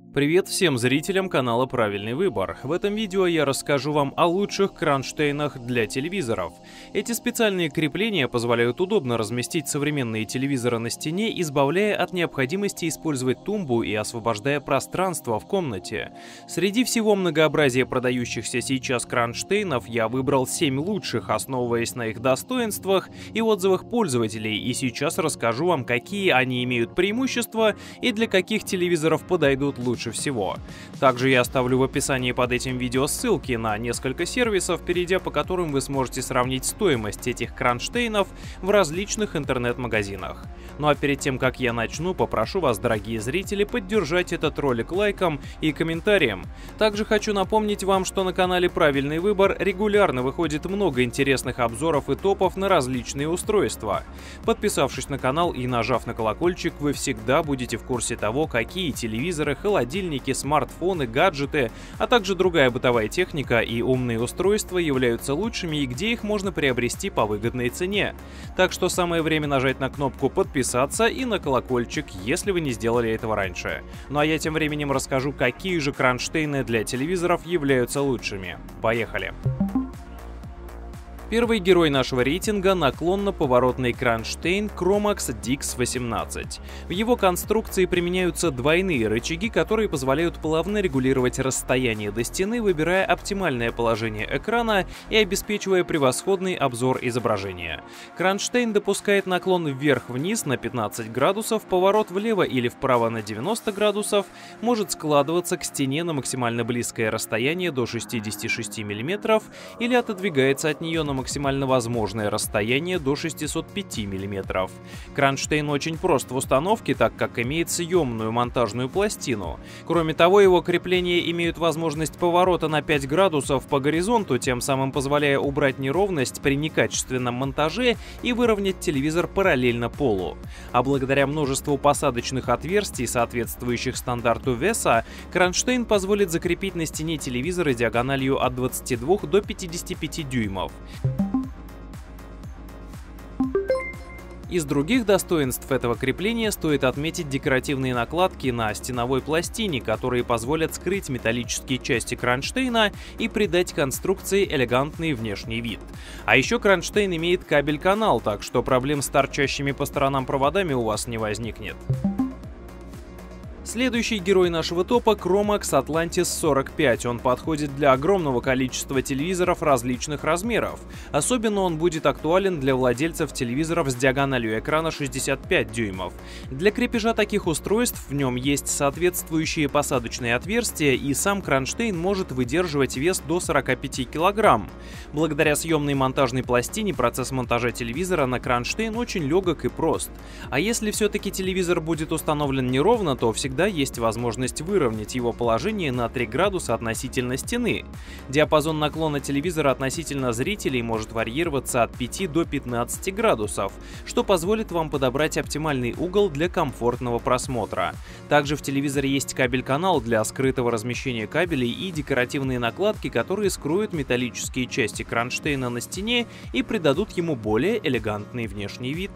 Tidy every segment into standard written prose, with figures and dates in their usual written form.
Привет всем зрителям канала «Правильный выбор». В этом видео я расскажу вам о лучших кронштейнах для телевизоров. Эти специальные крепления позволяют удобно разместить современные телевизоры на стене, избавляя от необходимости использовать тумбу и освобождая пространство в комнате. Среди всего многообразия продающихся сейчас кронштейнов я выбрал 7 лучших, основываясь на их достоинствах и отзывах пользователей, и сейчас расскажу вам, какие они имеют преимущества и для каких телевизоров подойдут лучше всего. Также я оставлю в описании под этим видео ссылки на несколько сервисов, перейдя по которым вы сможете сравнить стоимость этих кронштейнов в различных интернет-магазинах. Ну а перед тем, как я начну, попрошу вас, дорогие зрители, поддержать этот ролик лайком и комментарием. Также хочу напомнить вам, что на канале «Правильный выбор» регулярно выходит много интересных обзоров и топов на различные устройства. Подписавшись на канал и нажав на колокольчик, вы всегда будете в курсе того, какие телевизоры, холодильники, смартфоны, гаджеты, а также другая бытовая техника и умные устройства являются лучшими и где их можно приобрести по выгодной цене. Так что самое время нажать на кнопку «Подписаться» и на колокольчик, если вы не сделали этого раньше. Ну а я тем временем расскажу, какие же кронштейны для телевизоров являются лучшими. Поехали! Первый герой нашего рейтинга — наклонно-поворотный кронштейн Chromax DX18. В его конструкции применяются двойные рычаги, которые позволяют плавно регулировать расстояние до стены, выбирая оптимальное положение экрана и обеспечивая превосходный обзор изображения. Кронштейн допускает наклон вверх-вниз на 15 градусов, поворот влево или вправо на 90 градусов, может складываться к стене на максимально близкое расстояние до 66 мм или отодвигается от нее на максимально возможное расстояние до 605 мм. Кронштейн очень прост в установке, так как имеет съемную монтажную пластину. Кроме того, его крепления имеют возможность поворота на 5 градусов по горизонту, тем самым позволяя убрать неровность при некачественном монтаже и выровнять телевизор параллельно полу. А благодаря множеству посадочных отверстий, соответствующих стандарту веса, кронштейн позволит закрепить на стене телевизора диагональю от 22 до 55 дюймов. Из других достоинств этого крепления стоит отметить декоративные накладки на стеновой пластине, которые позволят скрыть металлические части кронштейна и придать конструкции элегантный внешний вид. А еще кронштейн имеет кабель-канал, так что проблем с торчащими по сторонам проводами у вас не возникнет. Следующий герой нашего топа — Chromax Atlantis 45. Он подходит для огромного количества телевизоров различных размеров. Особенно он будет актуален для владельцев телевизоров с диагональю экрана 65 дюймов. Для крепежа таких устройств в нем есть соответствующие посадочные отверстия, и сам кронштейн может выдерживать вес до 45 кг. Благодаря съемной монтажной пластине процесс монтажа телевизора на кронштейн очень легок и прост. А если все-таки телевизор будет установлен неровно, то всегда есть возможность выровнять его положение на 3 градуса относительно стены. Диапазон наклона телевизора относительно зрителей может варьироваться от 5 до 15 градусов, что позволит вам подобрать оптимальный угол для комфортного просмотра. Также в телевизоре есть кабель-канал для скрытого размещения кабелей и декоративные накладки, которые скроют металлические части кронштейна на стене и придадут ему более элегантный внешний вид.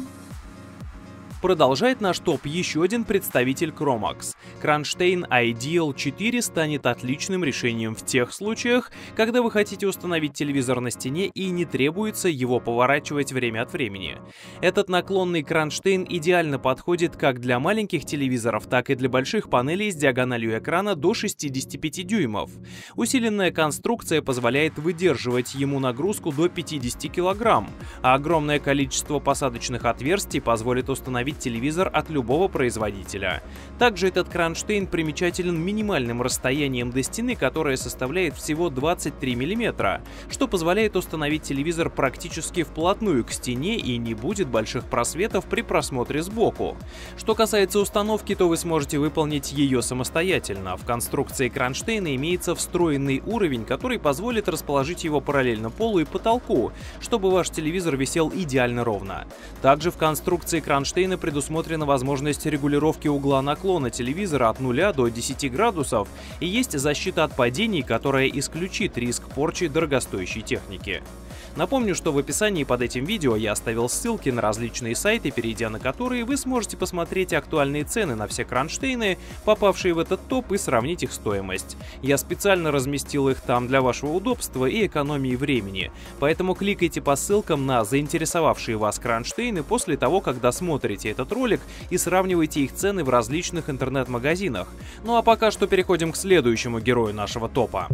Продолжает наш топ еще один представитель Chromax. Кронштейн Ideal 4 станет отличным решением в тех случаях, когда вы хотите установить телевизор на стене и не требуется его поворачивать время от времени. Этот наклонный кронштейн идеально подходит как для маленьких телевизоров, так и для больших панелей с диагональю экрана до 65 дюймов. Усиленная конструкция позволяет выдерживать ему нагрузку до 50 кг, а огромное количество посадочных отверстий позволит установить телевизор от любого производителя. Также этот кронштейн примечателен минимальным расстоянием до стены, которое составляет всего 23 мм, что позволяет установить телевизор практически вплотную к стене и не будет больших просветов при просмотре сбоку. Что касается установки, то вы сможете выполнить ее самостоятельно. В конструкции кронштейна имеется встроенный уровень, который позволит расположить его параллельно полу и потолку, чтобы ваш телевизор висел идеально ровно. Также в конструкции кронштейна предусмотрена возможность регулировки угла наклона телевизора от 0 до 10 градусов и есть защита от падений, которая исключит риск порчи дорогостоящей техники. Напомню, что в описании под этим видео я оставил ссылки на различные сайты, перейдя на которые вы сможете посмотреть актуальные цены на все кронштейны, попавшие в этот топ, и сравнить их стоимость. Я специально разместил их там для вашего удобства и экономии времени, поэтому кликайте по ссылкам на заинтересовавшие вас кронштейны после того, как досмотрите этот ролик, и сравнивайте их цены в различных интернет-магазинах. Ну а пока что переходим к следующему герою нашего топа.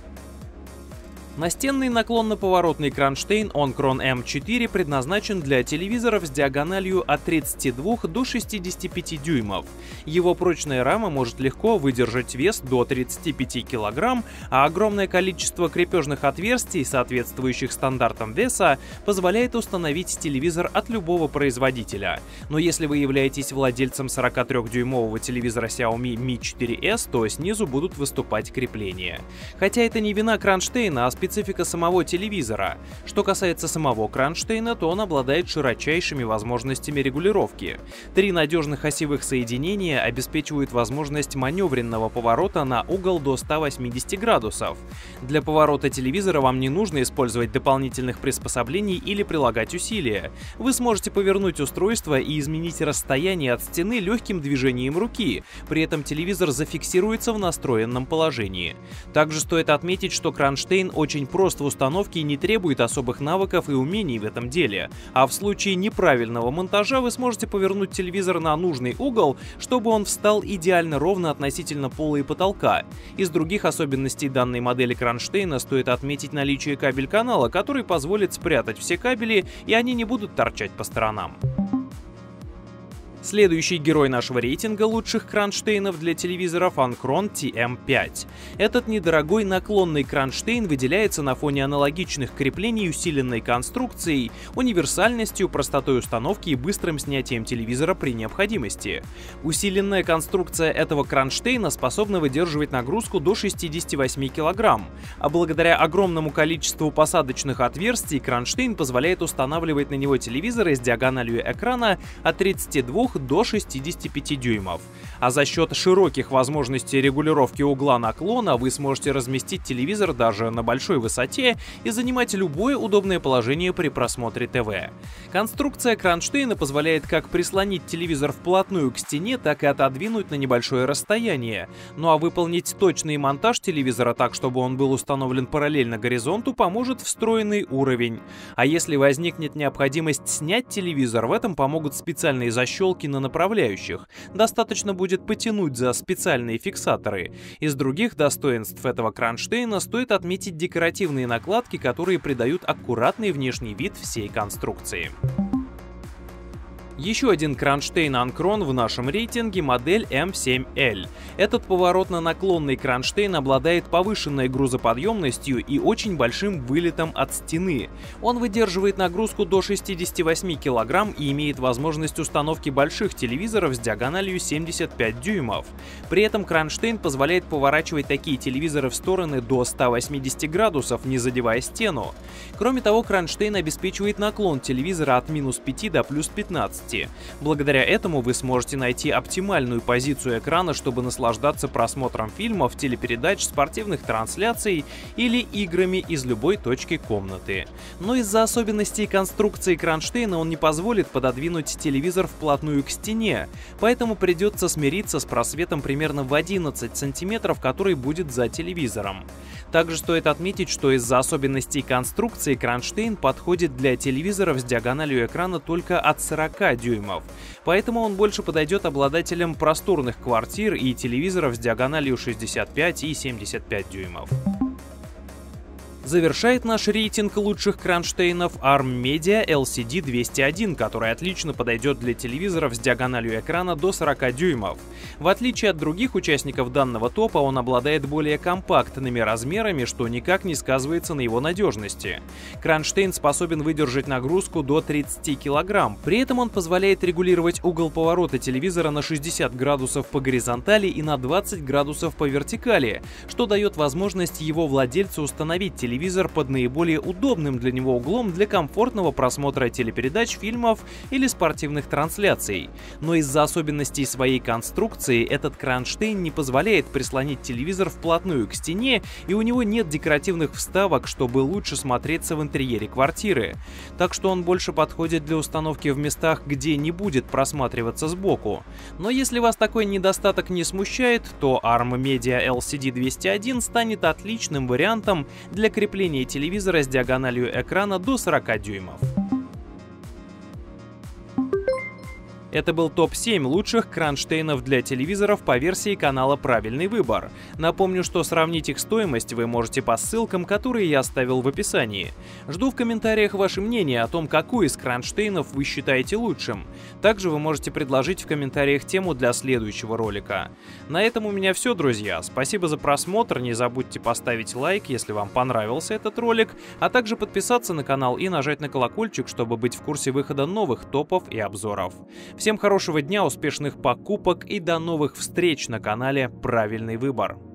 Настенный наклонно-поворотный кронштейн Onkron M4 предназначен для телевизоров с диагональю от 32 до 65 дюймов. Его прочная рама может легко выдержать вес до 35 кг, а огромное количество крепежных отверстий, соответствующих стандартам веса, позволяет установить телевизор от любого производителя. Но если вы являетесь владельцем 43-дюймового телевизора Xiaomi Mi 4S, то снизу будут выступать крепления. Хотя это не вина кронштейна, а специфика самого телевизора. Что касается самого кронштейна, то он обладает широчайшими возможностями регулировки. 3 надежных осевых соединения обеспечивают возможность маневренного поворота на угол до 180 градусов. Для поворота телевизора вам не нужно использовать дополнительных приспособлений или прилагать усилия. Вы сможете повернуть устройство и изменить расстояние от стены легким движением руки, при этом телевизор зафиксируется в настроенном положении. Также стоит отметить, что кронштейн очень прост в установке и не требует особых навыков и умений в этом деле, а в случае неправильного монтажа вы сможете повернуть телевизор на нужный угол, чтобы он встал идеально ровно относительно пола и потолка. Из других особенностей данной модели кронштейна стоит отметить наличие кабель-канала, который позволит спрятать все кабели, и они не будут торчать по сторонам. Следующий герой нашего рейтинга лучших кронштейнов для телевизоров Onkron TM5. Этот недорогой наклонный кронштейн выделяется на фоне аналогичных креплений усиленной конструкцией, универсальностью, простотой установки и быстрым снятием телевизора при необходимости. Усиленная конструкция этого кронштейна способна выдерживать нагрузку до 68 кг, а благодаря огромному количеству посадочных отверстий кронштейн позволяет устанавливать на него телевизоры с диагональю экрана от 32 до 65 дюймов. А за счет широких возможностей регулировки угла наклона вы сможете разместить телевизор даже на большой высоте и занимать любое удобное положение при просмотре ТВ. Конструкция кронштейна позволяет как прислонить телевизор вплотную к стене, так и отодвинуть на небольшое расстояние. Ну а выполнить точный монтаж телевизора так, чтобы он был установлен параллельно горизонту, поможет встроенный уровень. А если возникнет необходимость снять телевизор, в этом помогут специальные защелки на направляющих. Достаточно будет потянуть за специальные фиксаторы. Из других достоинств этого кронштейна стоит отметить декоративные накладки, которые придают аккуратный внешний вид всей конструкции. Еще один кронштейн Onkron в нашем рейтинге — модель M7L. Этот поворотно-наклонный кронштейн обладает повышенной грузоподъемностью и очень большим вылетом от стены. Он выдерживает нагрузку до 68 кг и имеет возможность установки больших телевизоров с диагональю 75 дюймов. При этом кронштейн позволяет поворачивать такие телевизоры в стороны до 180 градусов, не задевая стену. Кроме того, кронштейн обеспечивает наклон телевизора от -5 до +15. Благодаря этому вы сможете найти оптимальную позицию экрана, чтобы наслаждаться просмотром фильмов, телепередач, спортивных трансляций или играми из любой точки комнаты. Но из-за особенностей конструкции кронштейна он не позволит пододвинуть телевизор вплотную к стене, поэтому придется смириться с просветом примерно в 11 см, который будет за телевизором. Также стоит отметить, что из-за особенностей конструкции кронштейн подходит для телевизоров с диагональю экрана только от 40 дюймов, поэтому он больше подойдет обладателям просторных квартир и телевизоров с диагональю 65 и 75 дюймов. Завершает наш рейтинг лучших кронштейнов ARM Media LCD201, который отлично подойдет для телевизоров с диагональю экрана до 40 дюймов. В отличие от других участников данного топа, он обладает более компактными размерами, что никак не сказывается на его надежности. Кронштейн способен выдержать нагрузку до 30 кг, при этом он позволяет регулировать угол поворота телевизора на 60 градусов по горизонтали и на 20 градусов по вертикали, что дает возможность его владельцу установить телевизор телевизор под наиболее удобным для него углом для комфортного просмотра телепередач, фильмов или спортивных трансляций. Но из-за особенностей своей конструкции этот кронштейн не позволяет прислонить телевизор вплотную к стене, и у него нет декоративных вставок, чтобы лучше смотреться в интерьере квартиры. Так что он больше подходит для установки в местах, где не будет просматриваться сбоку. Но если вас такой недостаток не смущает, то ARM Media LCD 201 станет отличным вариантом для крепления телевизора с диагональю экрана до 40 дюймов. Это был топ-7 лучших кронштейнов для телевизоров по версии канала «Правильный выбор». Напомню, что сравнить их стоимость вы можете по ссылкам, которые я оставил в описании. Жду в комментариях ваше мнение о том, какой из кронштейнов вы считаете лучшим. Также вы можете предложить в комментариях тему для следующего ролика. На этом у меня все, друзья. Спасибо за просмотр, не забудьте поставить лайк, если вам понравился этот ролик, а также подписаться на канал и нажать на колокольчик, чтобы быть в курсе выхода новых топов и обзоров. Всем хорошего дня, успешных покупок и до новых встреч на канале «Правильный выбор».